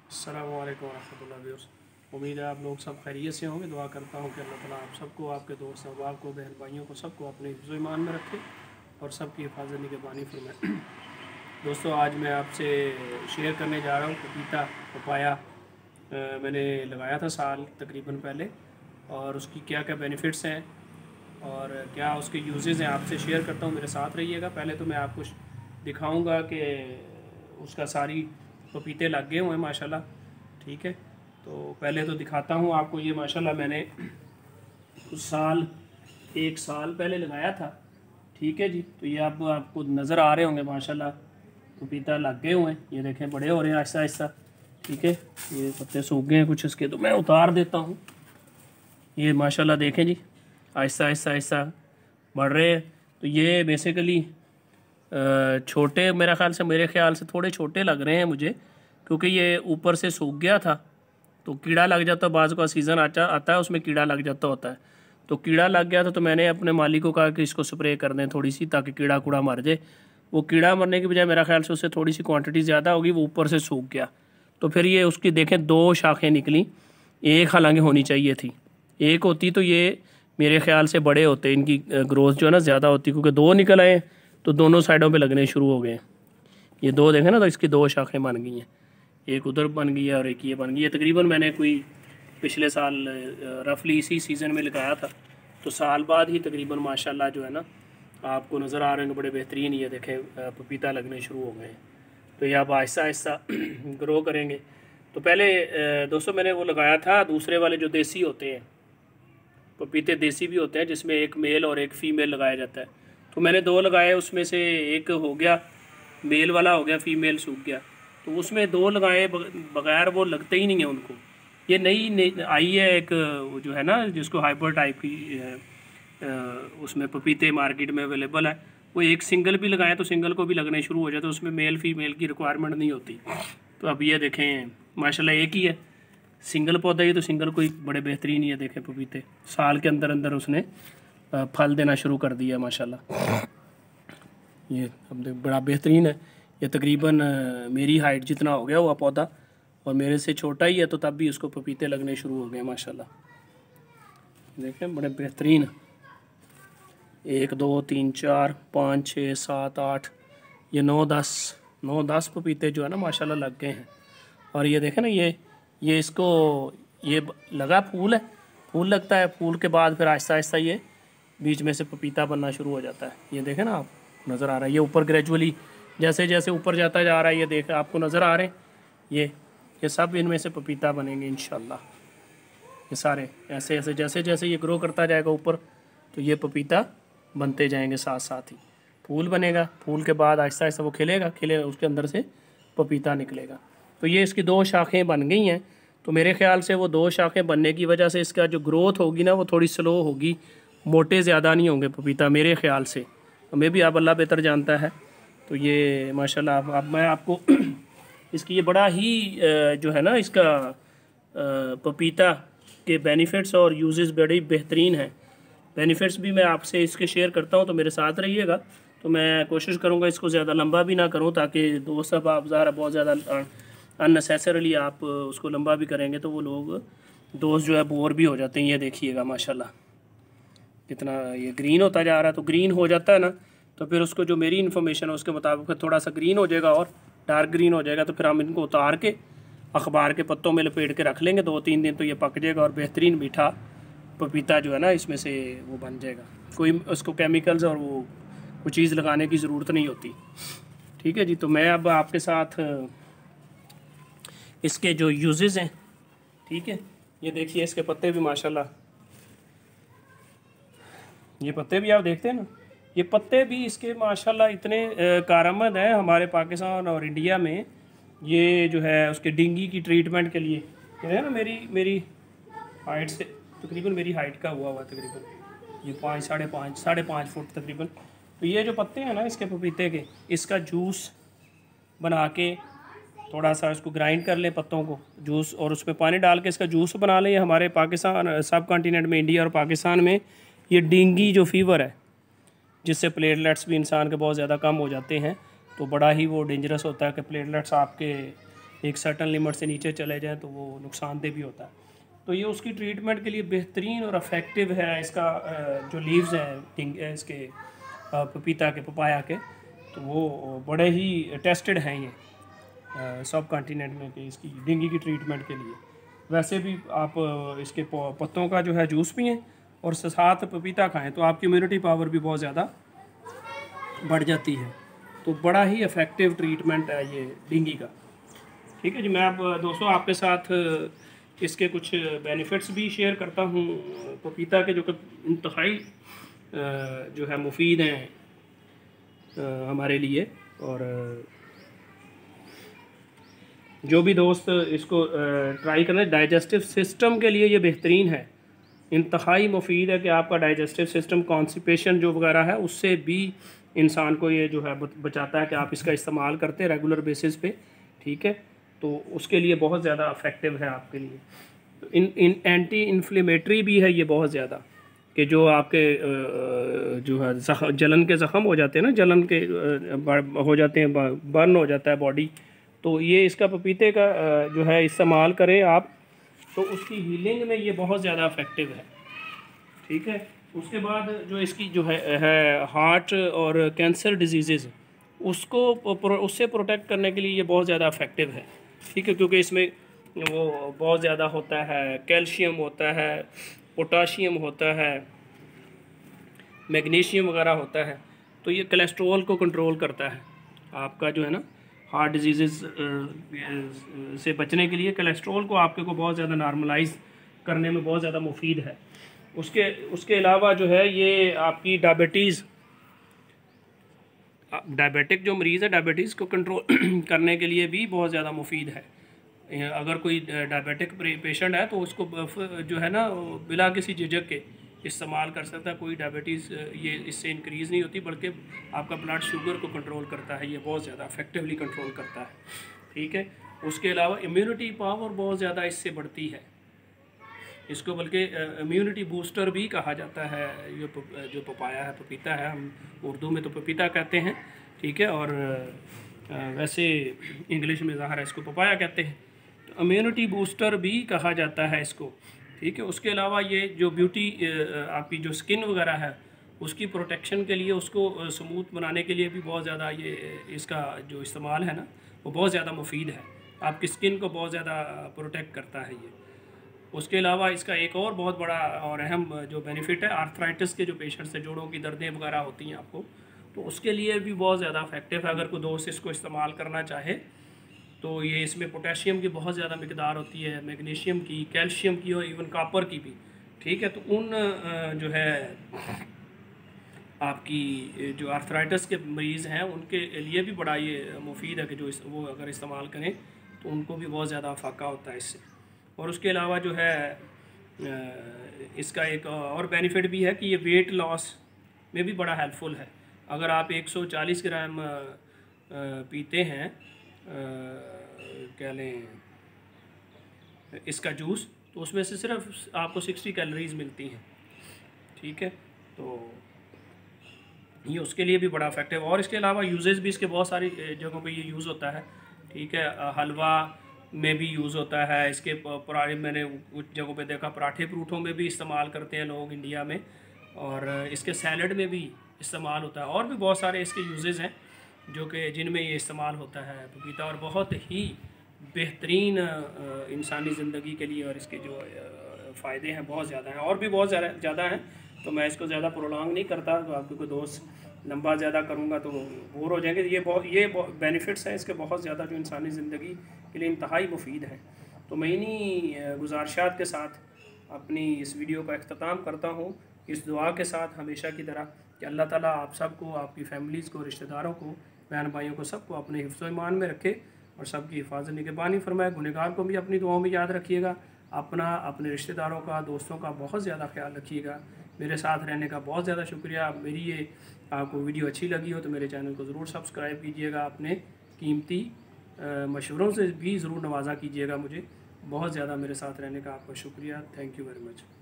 अस्सलामु अलैकुम रहमतुल्लाहि व्यूअर्स। उम्मीद है आप लोग सब खैरियत से होंगे। दुआ करता हूँ कि अल्लाह ताला आप सबको, आपके दोस्त अहबाब को, बहन भाइयों को, सबको अपने हिफ्ज़ ईमान में रखे और सबकी हिफाजत निगहबानी फरमाए। दोस्तों, आज मैं आपसे शेयर करने जा रहा हूँ पपीता, पपाया। मैंने लगाया था साल तकरीबन पहले, और उसकी क्या क्या बेनिफिट्स हैं और क्या उसके यूजेस हैं आपसे शेयर करता हूँ। मेरे साथ रहिएगा। पहले तो मैं आपको दिखाऊंगा कि उसका सारी पपीते लग गए हुए हैं माशाल्लाह। ठीक है, तो पहले तो दिखाता हूँ आपको। ये माशाल्लाह मैंने उस साल, 1 साल पहले लगाया था। ठीक है जी, तो ये आपको नज़र आ रहे होंगे माशाल्लाह पपीता लग गए हुए हैं। ये देखें, बड़े हो रहे हैं आहिस्ता आहिस्ता। ठीक है, ये पत्ते सूख गए हैं कुछ इसके, तो मैं उतार देता हूँ। ये माशाल्लाह देखें जी, आहिस्ता आहिस्ता आहिस्ता बढ़ रहे हैं। तो ये बेसिकली छोटे, मेरे ख्याल से थोड़े छोटे लग रहे हैं मुझे, क्योंकि ये ऊपर से सूख गया था। तो कीड़ा लग जाता है, बाज़ का सीज़न आता है उसमें कीड़ा लग जाता होता है। तो कीड़ा लग गया था, तो मैंने अपने मालिक को कहा कि इसको स्प्रे कर दें थोड़ी सी, ताकि कीड़ा कूड़ा मर जाए। वो कीड़ा मरने की बजाय मेरा ख्याल से उससे थोड़ी सी क्वांटिटी ज़्यादा होगी, वो ऊपर से सूख गया। तो फिर ये उसकी देखें 2 शाखें निकली, एक हालांकि होनी चाहिए थी। एक होती तो ये मेरे ख्याल से बड़े होते, इनकी ग्रोथ जो है ना ज़्यादा होती, क्योंकि 2 निकल आए तो दोनों साइडों पे लगने शुरू हो गए। ये 2 देखें ना, तो इसकी 2 शाखें बन गई हैं। एक उधर बन गई है और एक ये बन गई है। तकरीबन मैंने कोई पिछले साल रफली इसी सीज़न में लगाया था, तो साल बाद ही तकरीबन माशाल्लाह जो है ना, आपको नज़र आ रहे हैं बड़े बेहतरीन। ये देखें पपीता लगने शुरू हो गए हैं। तो ये आप आहिस्ता आहिस्ता ग्रो करेंगे। तो पहले दोस्तों मैंने वो लगाया था दूसरे वाले जो देसी होते हैं पपीते, देसी भी होते हैं जिसमें एक मेल और एक फ़ीमेल लगाया जाता है। तो मैंने 2 लगाए, उसमें से एक हो गया मेल वाला, हो गया, फ़ीमेल सूख गया। तो उसमें 2 लगाए बगैर, वो लगते ही नहीं है उनको। ये नई आई है एक, वो जो है ना जिसको हाइपर टाइप की उसमें पपीते मार्केट में अवेलेबल है। वो एक सिंगल भी लगाए तो सिंगल को भी लगने शुरू हो जाए, तो उसमें मेल फीमेल की रिक्वायरमेंट नहीं होती। तो अब ये देखें माशाल्लाह एक ही है, सिंगल पौधा ही, तो सिंगल कोई बड़े बेहतरीन ही है। देखें पपीते साल के अंदर अंदर उसने फल देना शुरू कर दिया माशाल्लाह। ये अब बड़ा बेहतरीन है। ये तकरीबन मेरी हाइट जितना हो गया हुआ पौधा, और मेरे से छोटा ही है, तो तब भी उसको पपीते लगने शुरू हो गए माशाल्लाह। देखें बड़े बेहतरीन, 1 2 3 4 5 6 7 8, ये 9 10 पपीते जो है ना माशाल्लाह लग गए हैं। और ये देखें ना, ये इसको, ये लगा फूल है, फूल लगता है, फूल के बाद फिर आहिस्ता आहिस्ता ये बीच में से पपीता बनना शुरू हो जाता है। ये देखें ना, आप नज़र आ रहा है ये ऊपर ग्रेजुअली जैसे जैसे ऊपर जाता जा रहा है। ये देखें, आपको नज़र आ रहे हैं ये सब इनमें से पपीता बनेंगे इंशाल्लाह। ये सारे ऐसे ऐसे जैसे जैसे ये ग्रो करता जाएगा ऊपर, तो ये पपीता बनते जाएंगे साथ साथ ही। फूल बनेगा, फूल के बाद आहिस्ता आहिस्ता वो खिलेगा, उसके अंदर से पपीता निकलेगा। तो ये इसकी 2 शाखें बन गई हैं। तो मेरे ख्याल से वो 2 शाखें बनने की वजह से इसका जो ग्रोथ होगी ना, वो थोड़ी स्लो होगी, मोटे ज़्यादा नहीं होंगे पपीता मेरे ख्याल से। हमें भी अब अल्लाह बेहतर जानता है। तो ये माशाल्लाह अब मैं आपको इसकी ये बड़ा ही जो है ना इसका पपीता के बेनिफिट्स और यूजेस बड़ी बेहतरीन हैं। बेनिफिट्स भी मैं आपसे इसके शेयर करता हूँ, तो मेरे साथ रहिएगा। तो मैं कोशिश करूँगा इसको ज़्यादा लंबा भी ना करूँ, ताकि दोस्त अब आप ज़रा बहुत ज़्यादा अननेसेसरली आप उसको लंबा भी करेंगे तो वो लोग दोस्त जो है बोर भी हो जाते हैं। ये देखिएगा माशाल्लाह कितना ये ग्रीन होता जा रहा है। तो ग्रीन हो जाता है ना, तो फिर उसको जो मेरी इन्फॉर्मेशन है उसके मुताबिक फिर थोड़ा सा ग्रीन हो जाएगा और डार्क ग्रीन हो जाएगा। तो फिर हम इनको उतार के अखबार के पत्तों में लपेट के रख लेंगे 2-3 दिन, तो ये पक जाएगा और बेहतरीन मीठा पपीता जो है ना इसमें से वो बन जाएगा। कोई उसको केमिकल्स और वो कोई चीज़ लगाने की ज़रूरत नहीं होती। ठीक है जी, तो मैं अब आपके साथ इसके जो यूजेस हैं, ठीक है, ये देखिए इसके पत्ते भी माशाल्लाह, ये पत्ते भी आप देखते हैं ना, ये पत्ते भी इसके माशाल्लाह इतने कारआमद हैं हमारे पाकिस्तान और इंडिया में। ये जो है उसके डेंगू की ट्रीटमेंट के लिए, ये है ना मेरी हाइट से तकरीबन, मेरी हाइट का हुआ तकरीबन ये 5 साढ़े पाँच फुट तकरीबन। तो ये जो पत्ते हैं ना इसके पपीते के, इसका जूस बना के थोड़ा सा इसको ग्राइंड कर लें पत्तों को, जूस, और उसमें पानी डाल के इसका जूस बना लें। हमारे पाकिस्तान सब कॉन्टिनेंट में, इंडिया और पाकिस्तान में ये डेंगू जो फीवर है, जिससे प्लेटलेट्स भी इंसान के बहुत ज़्यादा कम हो जाते हैं, तो बड़ा ही वो डेंजरस होता है कि प्लेटलेट्स आपके एक सर्टन लिमिट से नीचे चले जाएँ तो वो नुकसानदेह भी होता है। तो ये उसकी ट्रीटमेंट के लिए बेहतरीन और इफ़ेक्टिव है। इसका जो लीव्स हैं इसके पपीता के, पपाया के, तो वो बड़े ही टेस्टेड हैं ये सब कॉन्टिनेंट में कि इसकी डेंगू की ट्रीटमेंट के लिए। वैसे भी आप इसके पत्तों का जो है जूस पिएँ और साथ पपीता खाएं तो आपकी इम्यूनिटी पावर भी बहुत ज़्यादा बढ़ जाती है। तो बड़ा ही इफ़ेक्टिव ट्रीटमेंट है ये डेंगू का। ठीक है जी, मैं अब दोस्तों आपके साथ इसके कुछ बेनिफिट्स भी शेयर करता हूँ पपीता के, जो कि इंतहाई जो है मुफीद हैं हमारे लिए। और जो भी दोस्त इसको ट्राई करें, डाइजेस्टिव सिस्टम के लिए ये बेहतरीन है, इंतहाई मुफीद है कि आपका डाइजेस्टिव सिस्टम कॉन्स्टिपेशन जो वगैरह है उससे भी इंसान को ये जो है बचाता है कि आप इसका इस्तेमाल करते हैं रेगुलर बेसिस पे। ठीक है, तो उसके लिए बहुत ज़्यादा इफ़ेक्टिव है आपके लिए। तो इन एंटी इन्फ्लेमेटरी भी है ये बहुत ज़्यादा, कि जो आपके जो है जलन के ज़ख़म हो जाते हैं ना, जलन के हो जाते हैं, बर्न हो जाता है बॉडी, तो ये इसका पपीते का जो है इस्तेमाल करें आप, तो उसकी हीलिंग में ये बहुत ज़्यादा इफ़ेक्टिव है। ठीक है, उसके बाद जो इसकी जो है हार्ट और कैंसर डिजीज़ उससे प्रोटेक्ट करने के लिए ये बहुत ज़्यादा इफ़ेक्टिव है। ठीक है, क्योंकि इसमें वो बहुत ज़्यादा होता है, कैल्शियम होता है, पोटाशियम होता है, मैग्नीशियम वगैरह होता है। तो ये कोलेस्ट्रॉल को कंट्रोल करता है आपका, जो है ना, हार्ट डिजीज़ से बचने के लिए कोलेस्ट्रॉल को आपके को बहुत ज़्यादा नॉर्मलाइज करने में बहुत ज़्यादा मुफीद है। उसके अलावा जो है ये आपकी डायबिटिक जो मरीज़ है, डायबिटीज़ को कंट्रोल करने के लिए भी बहुत ज़्यादा मुफीद है। अगर कोई डायबिटिक पेशेंट है तो उसको जो है ना बिला किसी झिझक के इस्तेमाल कर सकता है। कोई डायबिटीज़ ये इससे इंक्रीज़ नहीं होती, बल्कि आपका ब्लड शुगर को कंट्रोल करता है, ये बहुत ज़्यादा इफेक्टिवली कंट्रोल करता है। ठीक है, उसके अलावा इम्यूनिटी पावर बहुत ज़्यादा इससे बढ़ती है, इसको बल्कि इम्यूनिटी बूस्टर भी कहा जाता है। ये जो पपाया है, पपीता है, हम उर्दू में तो पपीता कहते हैं। ठीक है, और वैसे इंग्लिश में ज़ाहिर है इसको पपाया कहते हैं। तो इम्यूनिटी बूस्टर भी कहा जाता है इसको। ठीक है, उसके अलावा ये जो ब्यूटी आपकी जो स्किन वगैरह है उसकी प्रोटेक्शन के लिए, उसको स्मूथ बनाने के लिए भी बहुत ज़्यादा ये इसका जो इस्तेमाल है ना वो बहुत ज़्यादा मुफीद है, आपकी स्किन को बहुत ज़्यादा प्रोटेक्ट करता है ये। उसके अलावा इसका एक और बहुत बड़ा और अहम जो बेनिफिट है, आर्थराइटिस के जो पेशेंट्स हैं, जोड़ों की दर्दें वगैरह होती हैं आपको, तो उसके लिए भी बहुत ज़्यादा इफेक्टिव है। अगर कोई दोस्त इसको इस्तेमाल करना चाहे तो ये इसमें पोटेशियम की बहुत ज़्यादा मिकदार होती है, मैग्नीशियम की, कैल्शियम की और इवन कॉपर की भी। ठीक है, तो उन जो है आपकी जो आर्थराइटिस के मरीज़ हैं उनके लिए भी बड़ा ये मुफीद है कि जो वो अगर इस्तेमाल करें तो उनको भी बहुत ज़्यादा फ़ायदा होता है इससे। और उसके अलावा जो है इसका एक और बेनिफिट भी है कि ये वेट लॉस में भी बड़ा हेल्पफुल है। अगर आप 140 ग्राम पीते हैं क्या लें इसका जूस, तो उसमें से सिर्फ आपको 60 कैलोरीज मिलती हैं। ठीक है, तो ये उसके लिए भी बड़ा इफेक्टिव। और इसके अलावा यूजेस भी इसके बहुत सारी जगहों पे ये यूज़ होता है। ठीक है, हलवा में भी यूज़ होता है इसके, पराठे मैंने कुछ जगहों पे देखा, पराठे परूठों में भी इस्तेमाल करते हैं लोग इंडिया में, और इसके सैलड में भी इस्तेमाल होता है। और भी बहुत सारे इसके यूजेस हैं जो कि जिनमें ये इस्तेमाल होता है पपीता, और बहुत ही बेहतरीन इंसानी ज़िंदगी के लिए, और इसके जो फ़ायदे हैं बहुत ज़्यादा हैं, और भी बहुत ज़्यादा हैं। तो मैं इसको ज़्यादा प्रोलॉन्ग नहीं करता, तो आपको कोई दोस्त लंबा ज़्यादा करूँगा तो बोर हो जाएंगे। ये बेनिफिट्स हैं इसके बहुत ज़्यादा, जो इंसानी ज़िंदगी के लिए इंतहाई मुफीद है। तो मैं इन्हीं गुजारिशात के साथ अपनी इस वीडियो का अख्ताम करता हूँ, इस दुआ के साथ हमेशा की तरह कि अल्लाह ताला आप सबको, आपकी फैमिलीज़ को, रिश्तेदारों को, बहन भाइयों को, सबको अपने हिफ्ज़ व ईमान में रखे और सबकी हिफाजत निगहबानी फरमाए। गुनहगार को भी अपनी दुआओं में याद रखिएगा, अपने रिश्तेदारों का, दोस्तों का बहुत ज़्यादा ख्याल रखिएगा। मेरे साथ रहने का बहुत ज़्यादा शुक्रिया। मेरी ये आपको वीडियो अच्छी लगी हो तो मेरे चैनल को ज़रूर सब्सक्राइब कीजिएगा, अपने कीमती मशवरों से भी ज़रूर नवाजा कीजिएगा मुझे। बहुत ज़्यादा मेरे साथ रहने का आपका शुक्रिया। Thank you very much.